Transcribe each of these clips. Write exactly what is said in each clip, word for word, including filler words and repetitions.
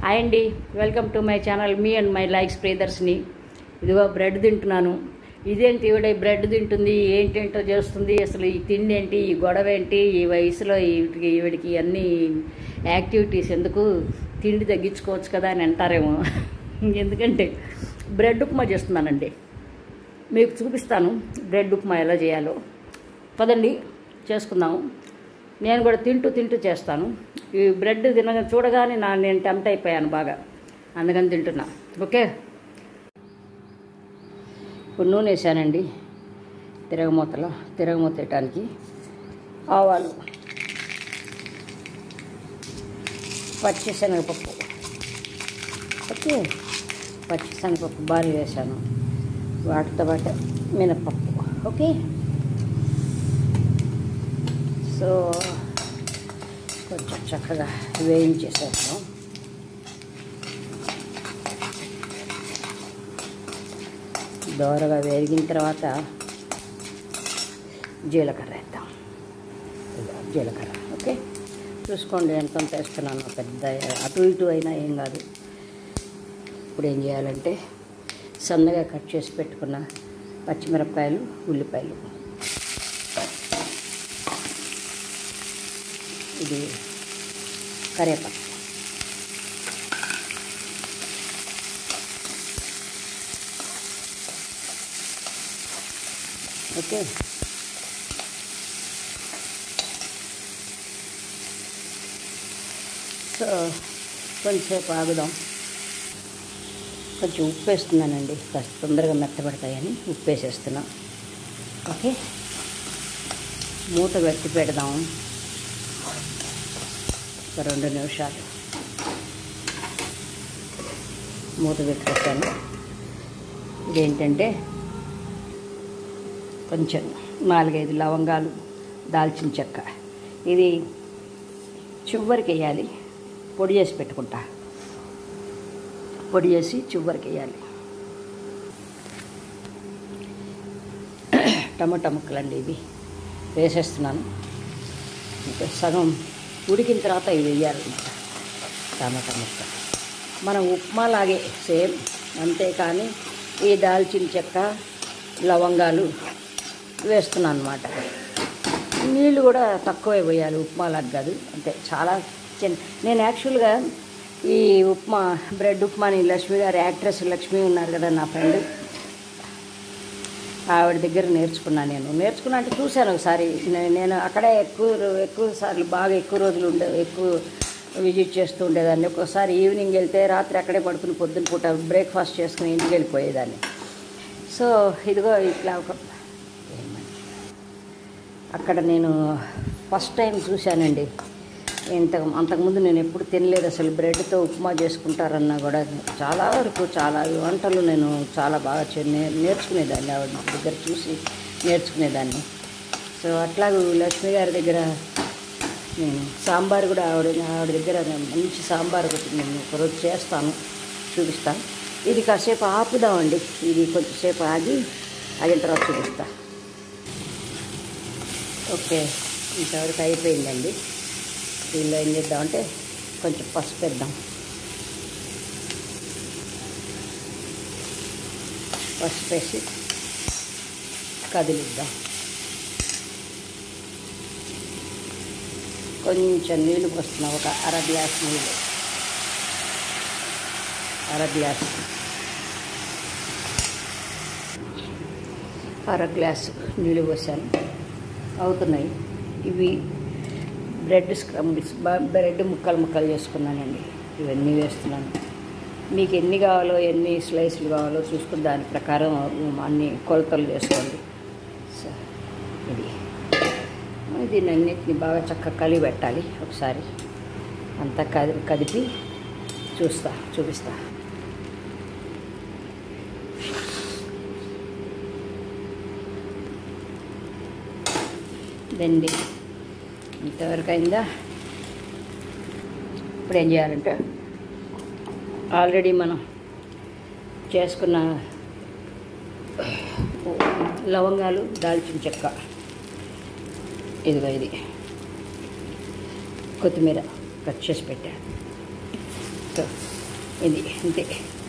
Hi అండి, welcome to my channel మీ and my likes Priyadarshini. ఇదిగో బ్రెడ్ తింటున్నాను. ఇదేంటి ఈవిడ బ్రెడ్ తింటుంది, ఏంటేంటో చేస్తుంది, అసలు ఈ తిండి ఏంటి, ఈ గొడవ ఏంటి, ఈ వయసులో ఈవిడికి ఈవిడికి అన్ని యాక్టివిటీస్ ఎందుకు, తిండి తగ్గించుకోవచ్చు కదా అని అంటారేమో. ఎందుకంటే బ్రెడ్ ఉప్మా చేస్తున్నానండి. మీకు చూపిస్తాను బ్రెడ్ ఉప్మా ఎలా చేయాలో. పదండి చేసుకుందాము. నేను కూడా తింటూ తింటూ చేస్తాను. ఈ బ్రెడ్ తిన చూడగానే నా నేను టెంప్ట్ అయిపోయాను బాగా, అందుకని తింటున్నా. ఓకే, ఇప్పుడు నూనె వేసానండి. తిరగమూతలో తిరగమూత వేయటానికి ఆవాలు, పచ్చిశనగపప్పు. ఓకే, పచ్చిశనగపప్పు బాగా వేసాను. వాటితో పాటు మినపప్పు. ఓకే, సో కొంచెం చక్కగా వేయించేసేస్తాం. దోరగా వేగిన తర్వాత జీలకర్ర వేద్దాం. జీలకర్ర ఓకే, చూసుకోండి ఎంతంత వేస్తున్నాను. పెద్ద అటు ఇటు అయినా ఏం కాదు. ఇప్పుడు ఏం చేయాలంటే సన్నగా కట్ చేసి పెట్టుకున్న పచ్చిమిరపకాయలు, ఉల్లిపాయలు, ఇది కరివేపాకు, ఓకే. సో కొంచెంసేపు ఆగుదాం. కొంచెం ఉప్పు వేస్తున్నానండి, కాస్త తొందరగా మెత్తబడతాయని ఉప్పు వేసేస్తున్నా. ఓకే, మూత పెట్టి పెడదాం ఒక రెండు నిమిషాలు. మూత పెట్టేస్తాను. ఇదేంటంటే కొంచెం నాలుగైదు లవంగాలు, దాల్చిన చెక్క, ఇది చివరికి వేయాలి. పొడి చేసి పెట్టుకుంటా. పొడి చేసి చివరికి వేయాలి. టమాటా ముక్కలండి ఇవి వేసేస్తున్నాను. ఇంకా సగం ఉడికిన తర్వాత ఇవి వేయాలన్నమాట. టమాటా ముక్క మనం ఉప్మాలాగే సేమ్, అంతేకాని ఈ దాల్చిన చెక్క, లవంగాలు వేస్తున్నాను అన్నమాట. నీళ్ళు కూడా తక్కువే పోయాలి, ఉప్మాలాగా కాదు. అంటే చాలా చిన్న. నేను యాక్చువల్గా ఈ ఉప్మా బ్రెడ్ ఉప్మాని లక్ష్మి గారు, యాక్ట్రెస్ లక్ష్మి ఉన్నారు కదా నా ఫ్రెండ్, ఆవిడ దగ్గర నేర్చుకున్నాను. నేను నేర్చుకున్నా అంటే చూశాను ఒకసారి. నేను అక్కడే ఎక్కువ ఎక్కువ సార్లు బాగా ఎక్కువ రోజులు ఉండే ఎక్కువ విజిట్ చేస్తూ ఉండేదాన్ని. ఒక్కోసారి ఈవినింగ్ వెళ్తే రాత్రి అక్కడే పడుకుని పొద్దున పూట బ్రేక్ఫాస్ట్ చేసుకుని ఇంటికి వెళ్ళిపోయేదాన్ని. సో ఇదిగో ఇట్లా ఒక అక్కడ నేను ఫస్ట్ టైం చూశానండి. ఇంత అంతకుముందు నేను ఎప్పుడు తినలేదు అసలు. బ్రెడ్తో ఉప్మా చేసుకుంటారన్నా కూడా చాలా వరకు చాలా వంటలు నేను చాలా బాగా నేర్చుకునేదాన్ని, ఆవిడ దగ్గర చూసి నేర్చుకునేదాన్ని. సో అట్లాగే లక్ష్మి గారి దగ్గర నేను సాంబార్ కూడా ఆవిడ ఆవిడ దగ్గర మంచి సాంబార్ ఒకటి నేను ఒకరోజు చేస్తాను, చూపిస్తాను. ఇది కాసేపు ఆపుదామండి. ఇది కొంచెంసేపు ఆగి ఆగిన తర్వాత చూపిస్తా. ఓకే, ఇంతవరకు అయిపోయిందండి. దీనిలో ఏం చేద్దామంటే కొంచెం పసుపు వేద్దాం. పసుపు వేసి కదిలిద్దాం. కొంచెం నీళ్ళు పోస్తున్నాం, ఒక అర గ్లాస్ నీళ్ళు, అర గ్లాస్ అర గ్లాసు నీళ్ళు పోసాను. అవుతున్నాయి ఇవి. బ్రెడ్ స్క్రమ్స్, బ్రెడ్ ముక్కలు ముక్కలు చేసుకున్నానండి. ఇవన్నీ వేస్తున్నాను. మీకు ఎన్ని కావాలో, ఎన్ని స్లైస్లు కావాలో చూసుకుని దాని ప్రకారం అన్ని కొలతలు చేసుకోండి. సో ఇది దీన్ని అన్నిటిని బాగా చక్కగా కలిపి పెట్టాలి. ఒకసారి అంతా కది కదిపి చూస్తా చూపిస్తా. దండి ఇంతవరకు అయిందా? ఇప్పుడు ఏం చేయాలంటే ఆల్రెడీ మనం చేసుకున్న లవంగాలు, దాల్చిన చెక్క, ఇదిగో ఇది కొత్తిమీర కట్ చేసి పెట్టాను. సో ఇది అంతే,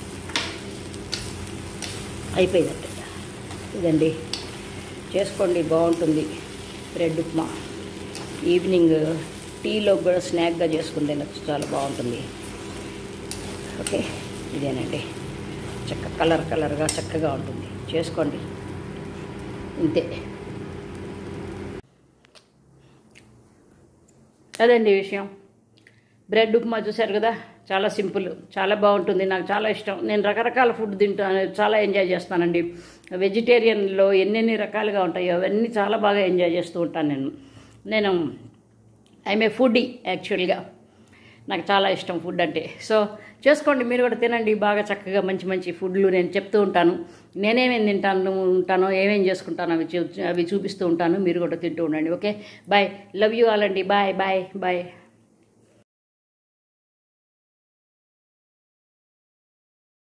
అయిపోయిందంటే ఇదండి. చేసుకోండి, బాగుంటుంది బ్రెడ్ ఉప్మా. ఈవినింగ్ టీలో కూడా స్నాక్గా చేసుకుని తినచ్చు, చాలా బాగుంటుంది. ఓకే, ఇదేనండి, చక్క కలర్ కలర్గా చక్కగా ఉంటుంది. చేసుకోండి, ఇంతే. అదండి విషయం. బ్రెడ్ ఉప్మా చూశారు కదా, చాలా సింపుల్, చాలా బాగుంటుంది. నాకు చాలా ఇష్టం. నేను రకరకాల ఫుడ్ తింటాను, చాలా ఎంజాయ్ చేస్తానండి. వెజిటేరియన్లో ఎన్నెన్ని రకాలుగా ఉంటాయో అవన్నీ చాలా బాగా ఎంజాయ్ చేస్తూ ఉంటాను నేను. నేను ఐఎమ్ ఏ ఫుడ్డీ యాక్చువల్గా. నాకు చాలా ఇష్టం ఫుడ్ అంటే. సో చేసుకోండి, మీరు కూడా తినండి బాగా చక్కగా. మంచి మంచి ఫుడ్లు నేను చెప్తూ ఉంటాను. నేనేమేమి తింటాను ఉంటానో ఏమేమి చేసుకుంటానో అవి చూ అవి చూపిస్తూ ఉంటాను. మీరు కూడా తింటూ ఉండండి. Okay, bye, love you all అండి. Bye bye bye.